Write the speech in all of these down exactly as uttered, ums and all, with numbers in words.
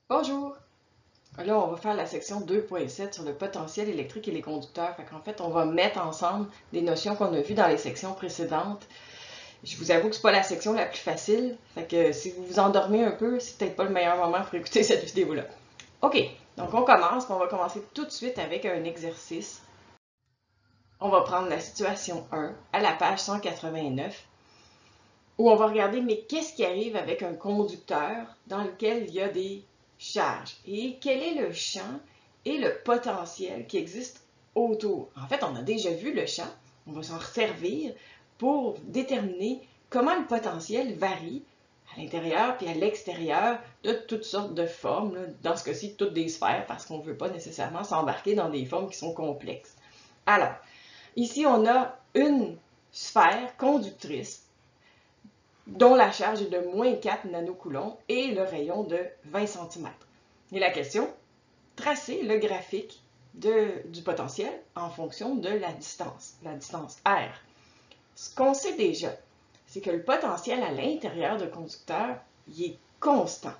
Bonjour! Là, on va faire la section deux point sept sur le potentiel électrique et les conducteurs. Fait qu'en fait, on va mettre ensemble des notions qu'on a vues dans les sections précédentes. Je vous avoue que c'est pas la section la plus facile. Fait que si vous vous endormez un peu, c'est peut-être pas le meilleur moment pour écouter cette vidéo-là. OK, donc on commence. On va commencer tout de suite avec un exercice. On va prendre la situation un à la page cent quatre-vingt-neuf, où on va regarder, mais qu'est-ce qui arrive avec un conducteur dans lequel il y a des charges et quel est le champ et le potentiel qui existe autour. En fait, on a déjà vu le champ, on va s'en servir pour déterminer comment le potentiel varie à l'intérieur puis à l'extérieur de toutes sortes de formes, là. Dans ce cas-ci, toutes des sphères, parce qu'on ne veut pas nécessairement s'embarquer dans des formes qui sont complexes. Alors, ici, on a une sphère conductrice dont la charge est de moins quatre nanocoulombs et le rayon de vingt centimètres. Et la question, tracer le graphique de, du potentiel en fonction de la distance, la distance R. Ce qu'on sait déjà, c'est que le potentiel à l'intérieur du conducteur, il est constant.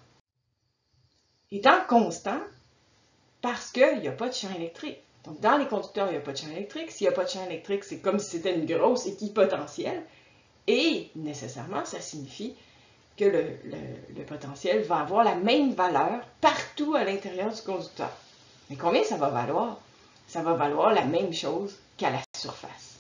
Il est constant parce qu'il n'y a pas de champ électrique. Donc, dans les conducteurs, il n'y a pas de champ électrique. S'il n'y a pas de champ électrique, c'est comme si c'était une grosse équipotentielle. Et nécessairement, ça signifie que le, le, le potentiel va avoir la même valeur partout à l'intérieur du conducteur. Mais combien ça va valoir? Ça va valoir la même chose qu'à la surface.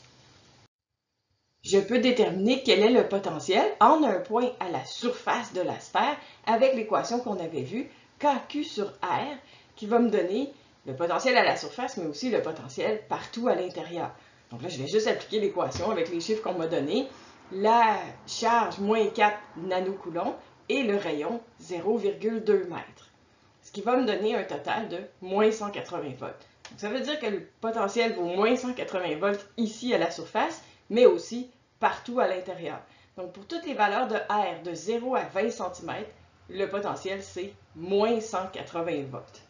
Je peux déterminer quel est le potentiel en un point à la surface de la sphère avec l'équation qu'on avait vue, K Q sur R, qui va me donner le potentiel à la surface, mais aussi le potentiel partout à l'intérieur. Donc là, je vais juste appliquer l'équation avec les chiffres qu'on m'a donnés. La charge moins quatre nanocoulombs et le rayon zéro virgule deux mètres. Ce qui va me donner un total de moins cent quatre-vingts volts. Donc, ça veut dire que le potentiel vaut moins cent quatre-vingts volts ici à la surface, mais aussi partout à l'intérieur. Donc pour toutes les valeurs de R de zéro à vingt centimètres, le potentiel c'est moins cent quatre-vingts volts.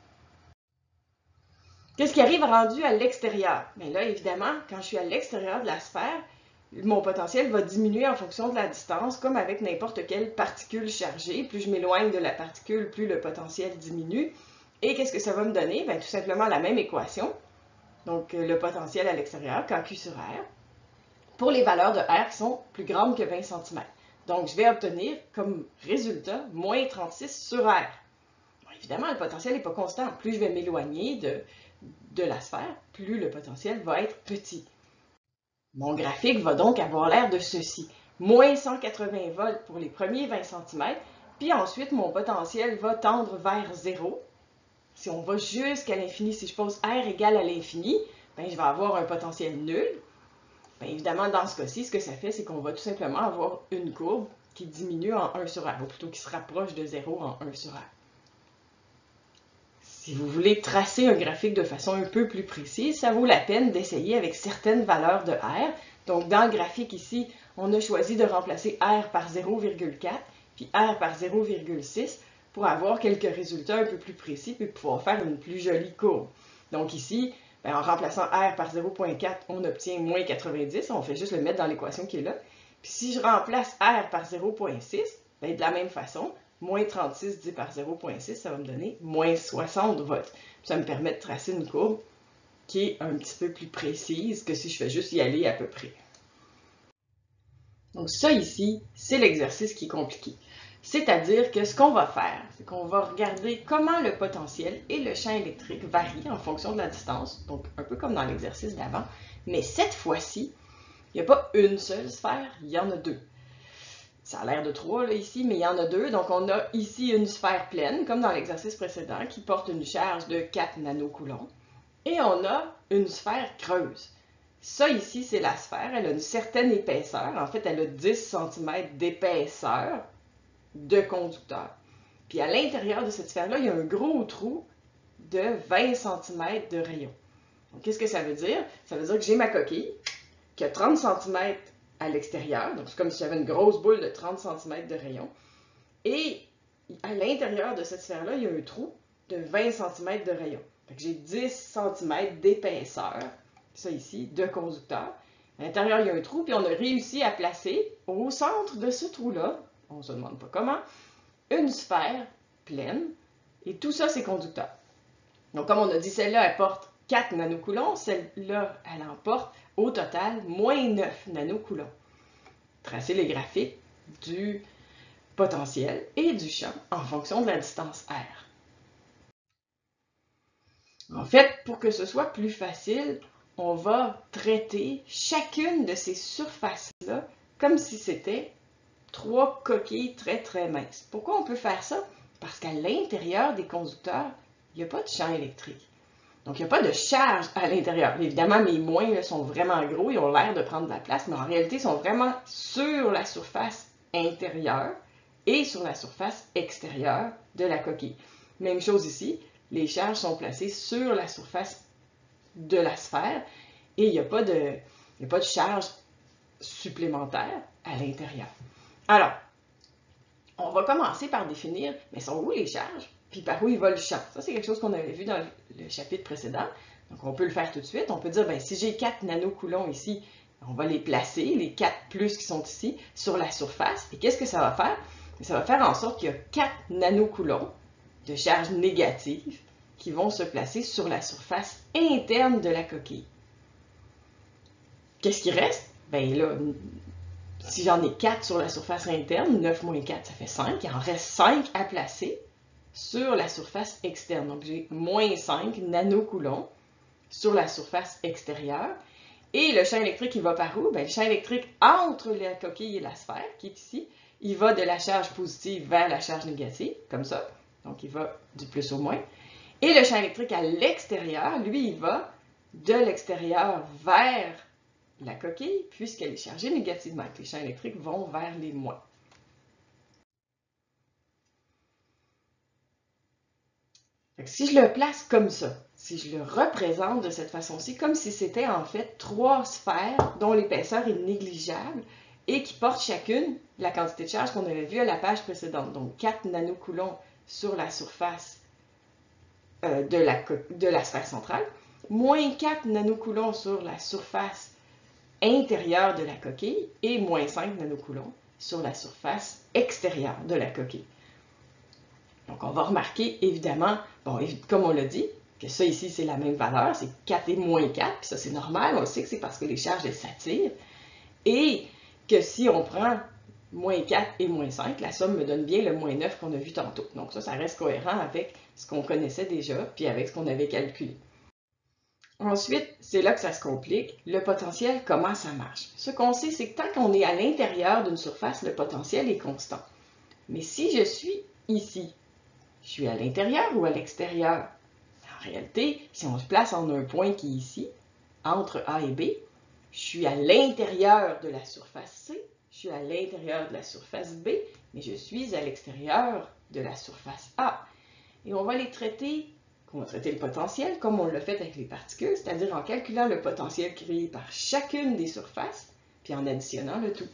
Qu'est-ce qui arrive rendu à l'extérieur? Bien là, évidemment, quand je suis à l'extérieur de la sphère, mon potentiel va diminuer en fonction de la distance, comme avec n'importe quelle particule chargée. Plus je m'éloigne de la particule, plus le potentiel diminue. Et qu'est-ce que ça va me donner? Bien, tout simplement la même équation. Donc, le potentiel à l'extérieur, K Q sur R, pour les valeurs de R qui sont plus grandes que vingt centimètres. Donc, je vais obtenir comme résultat moins trente-six sur R. Bon, évidemment, le potentiel n'est pas constant. Plus je vais m'éloigner de, de la sphère, plus le potentiel va être petit. Mon graphique va donc avoir l'air de ceci. Moins cent quatre-vingts volts pour les premiers vingt centimètres, puis ensuite mon potentiel va tendre vers zéro. Si on va jusqu'à l'infini, si je pose R égale à l'infini, ben, je vais avoir un potentiel nul. Bien, évidemment, dans ce cas-ci, ce que ça fait, c'est qu'on va tout simplement avoir une courbe qui diminue en un sur R, ou plutôt qui se rapproche de zéro en un sur R. Si vous voulez tracer un graphique de façon un peu plus précise, ça vaut la peine d'essayer avec certaines valeurs de R. Donc, dans le graphique ici, on a choisi de remplacer R par zéro virgule quatre, puis R par zéro virgule six, pour avoir quelques résultats un peu plus précis, puis pouvoir faire une plus jolie courbe. Donc ici, bien, en remplaçant R par zéro virgule quatre, on obtient moins quatre-vingt-dix, on fait juste le mettre dans l'équation qui est là. Puis si je remplace R par zéro virgule six, bien, de la même façon, moins trente-six divisé par zéro virgule six, ça va me donner moins soixante volts. Ça me permet de tracer une courbe qui est un petit peu plus précise que si je fais juste y aller à peu près. Donc ça ici, c'est l'exercice qui est compliqué. C'est-à-dire que ce qu'on va faire, c'est qu'on va regarder comment le potentiel et le champ électrique varient en fonction de la distance, donc un peu comme dans l'exercice d'avant, mais cette fois-ci, il n'y a pas une seule sphère, il y en a deux. Ça a l'air de trois là, ici, mais il y en a deux. Donc, on a ici une sphère pleine, comme dans l'exercice précédent, qui porte une charge de quatre nanocoulombs. Et on a une sphère creuse. Ça, ici, c'est la sphère. Elle a une certaine épaisseur. En fait, elle a dix centimètres d'épaisseur de conducteur. Puis, à l'intérieur de cette sphère-là, il y a un gros trou de vingt centimètres de rayon. Donc, qu'est-ce que ça veut dire? Ça veut dire que j'ai ma coquille, qui a trente centimètres à l'extérieur, donc c'est comme si j'avais une grosse boule de trente centimètres de rayon. Et à l'intérieur de cette sphère-là, il y a un trou de vingt centimètres de rayon. Fait que j'ai dix centimètres d'épaisseur, ça ici, de conducteur. À l'intérieur, il y a un trou, puis on a réussi à placer au centre de ce trou-là, on ne se demande pas comment, une sphère pleine Et tout ça, c'est conducteur. Donc, comme on a dit, celle-là, elle porte quatre nanocoulombs. Celle-là, elle en porte au total moins neuf nanocoulombs. Tracez les graphiques du potentiel et du champ en fonction de la distance R. En fait, pour que ce soit plus facile, on va traiter chacune de ces surfaces-là comme si c'était trois coquilles très très minces. Pourquoi on peut faire ça? Parce qu'à l'intérieur des conducteurs, il n'y a pas de champ électrique. Donc, il n'y a pas de charge à l'intérieur. Évidemment, mes moins là, sont vraiment gros, ils ont l'air de prendre de la place, mais en réalité, ils sont vraiment sur la surface intérieure et sur la surface extérieure de la coquille. Même chose ici, les charges sont placées sur la surface de la sphère et il n'y a pas de, il n'y a pas de charge supplémentaire à l'intérieur. Alors, on va commencer par définir, mais sont où les charges, puis par où il va le champ. Ça, c'est quelque chose qu'on avait vu dans le chapitre précédent. Donc, on peut le faire tout de suite. On peut dire, ben, si j'ai quatre nanocoulombs ici, on va les placer, les quatre plus qui sont ici, sur la surface. Et qu'est-ce que ça va faire? Ça va faire en sorte qu'il y a quatre nanocoulombs de charge négative qui vont se placer sur la surface interne de la coquille. Qu'est-ce qui reste? Bien là, si j'en ai quatre sur la surface interne, neuf moins quatre, ça fait cinq. Il en reste cinq à placer sur la surface externe. Donc, j'ai moins cinq nanocoulombs sur la surface extérieure. Et le champ électrique, il va par où? Bien, le champ électrique entre la coquille et la sphère, qui est ici, il va de la charge positive vers la charge négative, comme ça. Donc, il va du plus au moins. Et le champ électrique à l'extérieur, lui, il va de l'extérieur vers la coquille, puisqu'elle est chargée négativement. Les champs électriques vont vers les moins. Fait que si je le place comme ça, si je le représente de cette façon-ci, comme si c'était en fait trois sphères dont l'épaisseur est négligeable et qui portent chacune la quantité de charge qu'on avait vue à la page précédente. Donc, quatre nanocoulombs sur la surface euh, de, la, de la sphère centrale, moins quatre nanocoulombs sur la surface intérieure de la coquille et moins cinq nanocoulombs sur la surface extérieure de la coquille. Donc, on va remarquer, évidemment, bon, comme on l'a dit, que ça ici, c'est la même valeur, c'est quatre et moins quatre, puis ça, c'est normal, on sait que c'est parce que les charges, elles s'attirent, et que si on prend moins quatre et moins cinq, la somme me donne bien le moins neuf qu'on a vu tantôt. Donc ça, ça reste cohérent avec ce qu'on connaissait déjà, puis avec ce qu'on avait calculé. Ensuite, c'est là que ça se complique, le potentiel, comment ça marche. Ce qu'on sait, c'est que tant qu'on est à l'intérieur d'une surface, le potentiel est constant. Mais si je suis ici, je suis à l'intérieur ou à l'extérieur? En réalité, si on se place en un point qui est ici, entre A et B, je suis à l'intérieur de la surface C, je suis à l'intérieur de la surface B, mais je suis à l'extérieur de la surface A. Et on va les traiter, on va traiter le potentiel comme on l'a fait avec les particules, c'est-à-dire en calculant le potentiel créé par chacune des surfaces, puis en additionnant le tout.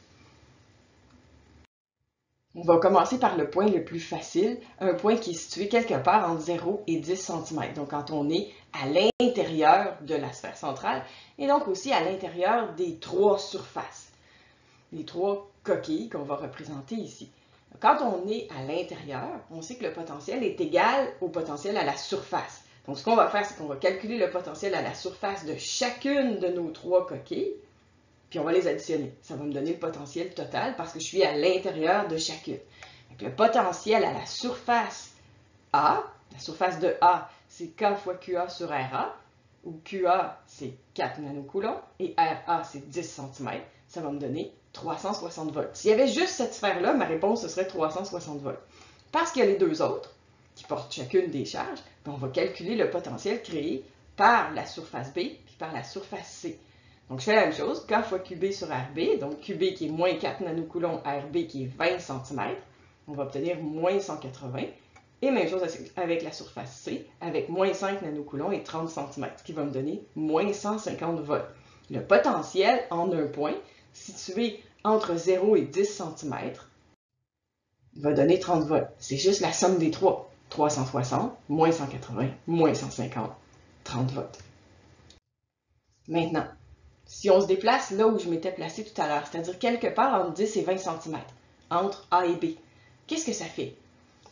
On va commencer par le point le plus facile, un point qui est situé quelque part entre zéro et dix centimètres. Donc, quand on est à l'intérieur de la sphère centrale et donc aussi à l'intérieur des trois surfaces, les trois coquilles qu'on va représenter ici. Quand on est à l'intérieur, on sait que le potentiel est égal au potentiel à la surface. Donc, ce qu'on va faire, c'est qu'on va calculer le potentiel à la surface de chacune de nos trois coquilles, puis on va les additionner. Ça va me donner le potentiel total parce que je suis à l'intérieur de chacune. Donc, le potentiel à la surface A, la surface de A, c'est K fois Q A sur R A, où Q A, c'est quatre nanocoulombs, et R A, c'est dix centimètres. Ça va me donner trois cent soixante volts. S'il y avait juste cette sphère-là, ma réponse, ce serait trois cent soixante volts. Parce qu'il y a les deux autres, qui portent chacune des charges, on va calculer le potentiel créé par la surface B, puis par la surface C. Donc, je fais la même chose, K fois Q B sur R B, donc Q B qui est moins quatre nanocoulombs, R B qui est vingt centimètres, on va obtenir moins cent quatre-vingts. Et même chose avec la surface C, avec moins cinq nanocoulombs et trente centimètres, ce qui va me donner moins cent cinquante volts. Le potentiel en un point, situé entre zéro et dix centimètres, va donner trente volts. C'est juste la somme des trois. trois cent soixante, moins cent quatre-vingts, moins cent cinquante, trente volts. Maintenant, si on se déplace là où je m'étais placé tout à l'heure, c'est-à-dire quelque part entre dix et vingt centimètres, entre A et B, qu'est-ce que ça fait?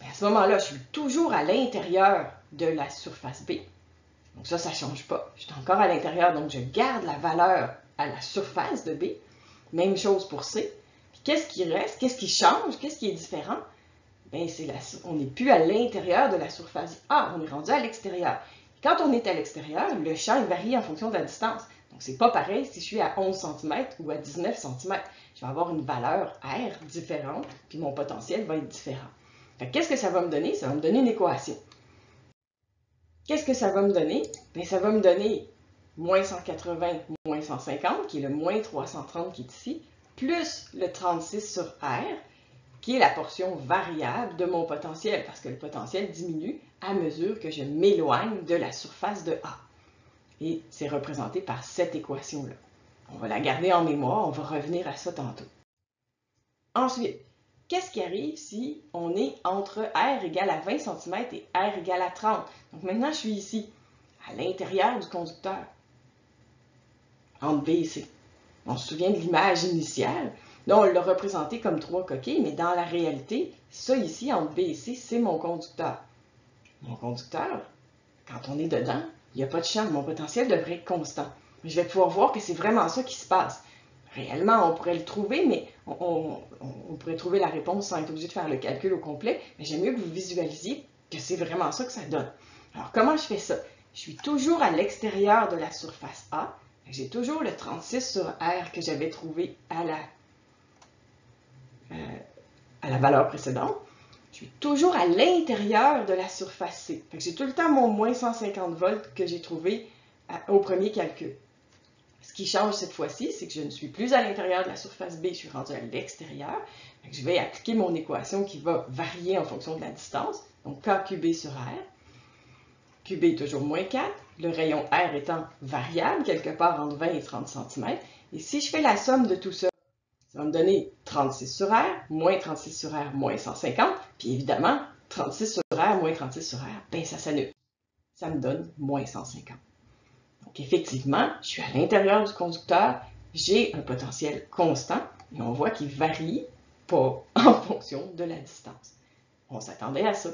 À ce moment-là, je suis toujours à l'intérieur de la surface B. Donc ça, ça ne change pas. Je suis encore à l'intérieur, donc je garde la valeur à la surface de B. Même chose pour C. Puis qu'est-ce qui reste? Qu'est-ce qui change? Qu'est-ce qui est différent? Bien, c'est la, on n'est plus à l'intérieur de la surface A, on est rendu à l'extérieur. Quand on est à l'extérieur, le champ il varie en fonction de la distance. Donc, ce n'est pas pareil si je suis à onze centimètres ou à dix-neuf centimètres. Je vais avoir une valeur R différente, puis mon potentiel va être différent. Qu'est-ce que ça va me donner? Ça va me donner une équation. Qu'est-ce que ça va me donner? Bien, ça va me donner moins cent quatre-vingts, moins cent cinquante, qui est le moins trois cent trente qui est ici, plus le trente-six sur R, qui est la portion variable de mon potentiel, parce que le potentiel diminue à mesure que je m'éloigne de la surface de A. Et c'est représenté par cette équation-là. On va la garder en mémoire, on va revenir à ça tantôt. Ensuite, qu'est-ce qui arrive si on est entre R égale à vingt centimètres et R égale à trente? Donc maintenant, je suis ici, à l'intérieur du conducteur, entre B et C. On se souvient de l'image initiale. Là, on l'a représenté comme trois coquilles, mais dans la réalité, ça ici, entre B et C, c'est mon conducteur. Mon conducteur, quand on est dedans, il n'y a pas de champ. Mon potentiel devrait être constant. Je vais pouvoir voir que c'est vraiment ça qui se passe. Réellement, on pourrait le trouver, mais on, on, on pourrait trouver la réponse sans être obligé de faire le calcul au complet. Mais j'aime mieux que vous visualisiez que c'est vraiment ça que ça donne. Alors, comment je fais ça? Je suis toujours à l'extérieur de la surface A. J'ai toujours le trente-six sur R que j'avais trouvé à la, euh, à la valeur précédente. Je suis toujours à l'intérieur de la surface C. J'ai tout le temps mon moins cent cinquante volts que j'ai trouvé à, au premier calcul. Ce qui change cette fois-ci, c'est que je ne suis plus à l'intérieur de la surface B, je suis rendu à l'extérieur. Je vais appliquer mon équation qui va varier en fonction de la distance. Donc K Q B sur R. Q B est toujours moins quatre, le rayon R étant variable, quelque part entre vingt et trente centimètres. Et si je fais la somme de tout ça, ça va me donner trente-six sur R, moins trente-six sur R, moins cent cinquante. Puis évidemment, trente-six sur R, moins trente-six sur R, ben ça s'annule. Ça me donne moins cent cinquante. Donc effectivement, je suis à l'intérieur du conducteur, j'ai un potentiel constant, et on voit qu'il ne varie pas en fonction de la distance. On s'attendait à ça.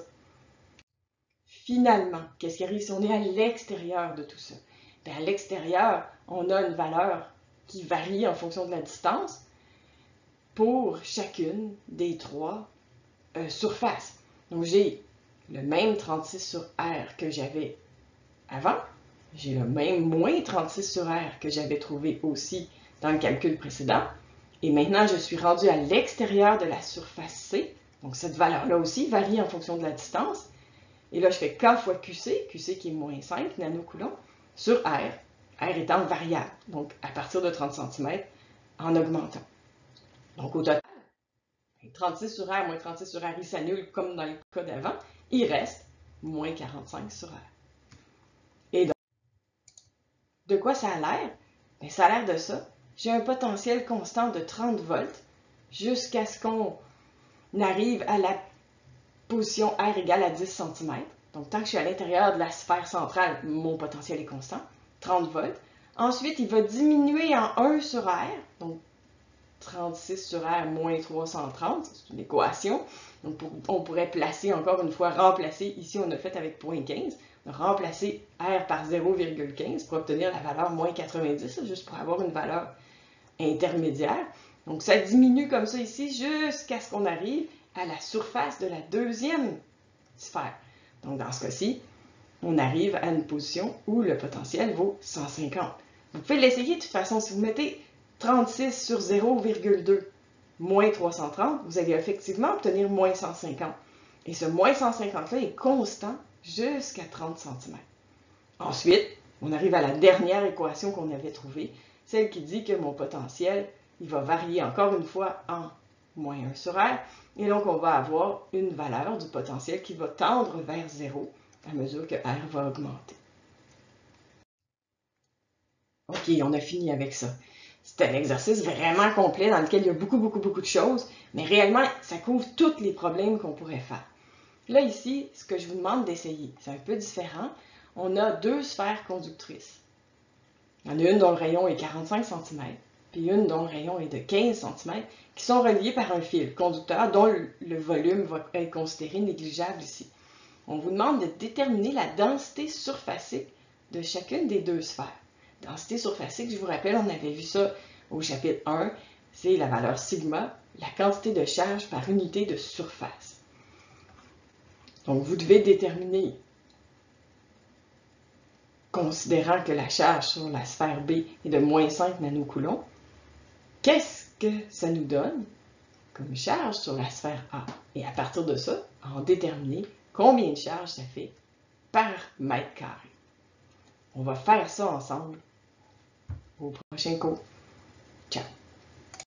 Finalement, qu'est-ce qui arrive si on est à l'extérieur de tout ça? Bien, à l'extérieur, on a une valeur qui varie en fonction de la distance pour chacune des trois euh, surfaces. Donc, j'ai le même trente-six sur R que j'avais avant. J'ai le même moins trente-six sur R que j'avais trouvé aussi dans le calcul précédent. Et maintenant, je suis rendu à l'extérieur de la surface C. Donc, cette valeur-là aussi varie en fonction de la distance. Et là, je fais K fois Q C, Q C qui est moins cinq nanocoulombs, sur R, R étant variable, donc à partir de trente centimètres, en augmentant. Donc, au total, trente-six sur R moins trente-six sur R, il s'annule comme dans le cas d'avant. Il reste moins quarante-cinq sur R. Et donc, de quoi ça a l'air? Bien, ça a l'air de ça. J'ai un potentiel constant de trente volts jusqu'à ce qu'on arrive à la position R égale à dix centimètres. Donc, tant que je suis à l'intérieur de la sphère centrale, mon potentiel est constant, trente volts. Ensuite, il va diminuer en un sur R, donc trente-six sur R moins trois cent trente, c'est une équation. Donc, pour, on pourrait placer, encore une fois, remplacer, ici on a fait avec zéro virgule quinze, remplacer R par zéro virgule quinze pour obtenir la valeur moins quatre-vingt-dix, juste pour avoir une valeur intermédiaire. Donc, ça diminue comme ça ici jusqu'à ce qu'on arrive à la surface de la deuxième sphère. Donc, dans ce cas-ci, on arrive à une position où le potentiel vaut cent cinquante. Vous pouvez l'essayer de toute façon. Si vous mettez trente-six sur zéro virgule deux moins trois cent trente, vous allez effectivement obtenir moins cent cinquante. Et ce moins cent cinquante-là est constant jusqu'à trente centimètres. Ensuite, on arrive à la dernière équation qu'on avait trouvée, celle qui dit que mon potentiel, il va varier encore une fois en moins un sur R. Et donc, on va avoir une valeur du potentiel qui va tendre vers zéro à mesure que R va augmenter. OK, on a fini avec ça. C'est un exercice vraiment complet dans lequel il y a beaucoup, beaucoup, beaucoup de choses, mais réellement, ça couvre tous les problèmes qu'on pourrait faire. Là, ici, ce que je vous demande d'essayer, c'est un peu différent. On a deux sphères conductrices. Il y en a une dont le rayon est quarante-cinq centimètres puis une dont le rayon est de quinze centimètres, qui sont reliées par un fil conducteur dont le, le volume va être considéré négligeable ici. On vous demande de déterminer la densité surfacique de chacune des deux sphères. Densité surfacique, je vous rappelle, on avait vu ça au chapitre un, c'est la valeur sigma, la quantité de charge par unité de surface. Donc, vous devez déterminer, considérant que la charge sur la sphère B est de moins cinq nanocoulombs, qu'est-ce que ça nous donne comme charge sur la sphère A? Et à partir de ça, en déterminer combien de charge ça fait par mètre carré. On va faire ça ensemble au prochain cours. Ciao!